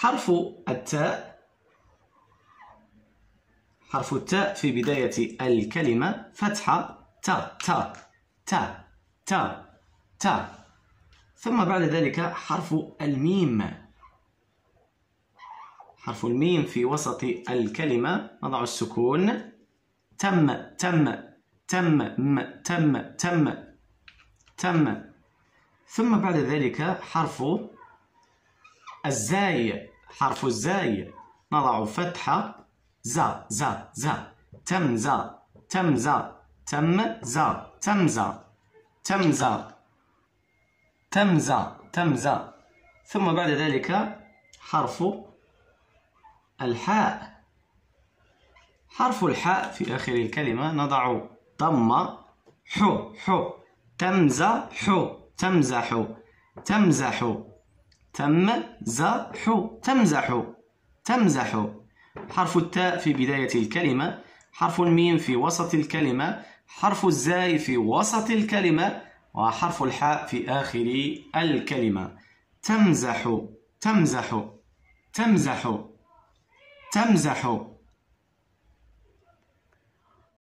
حرف التاء في بداية الكلمة فتحة تا تا تا تا تا. ثم بعد ذلك حرف الميم. حرف الميم في وسط الكلمة نضع السكون تم تم تم تم تم تم. ثم بعد ذلك حرف الزاي. حرف الزاي نضع فتحة زا زا زا تمزا تمزا تمزا تمزا تمزا تمزا تمزا. ثم بعد ذلك حرف الحاء. حرف الحاء في آخر الكلمة نضع ضمة حو حو تمزح تمزح تمزح تمزح تمزح تمزح. حرف التاء في بداية الكلمة، حرف الميم في وسط الكلمة، حرف الزاي في وسط الكلمة، وحرف الحاء في آخر الكلمة. تمزح تمزح تمزح تمزح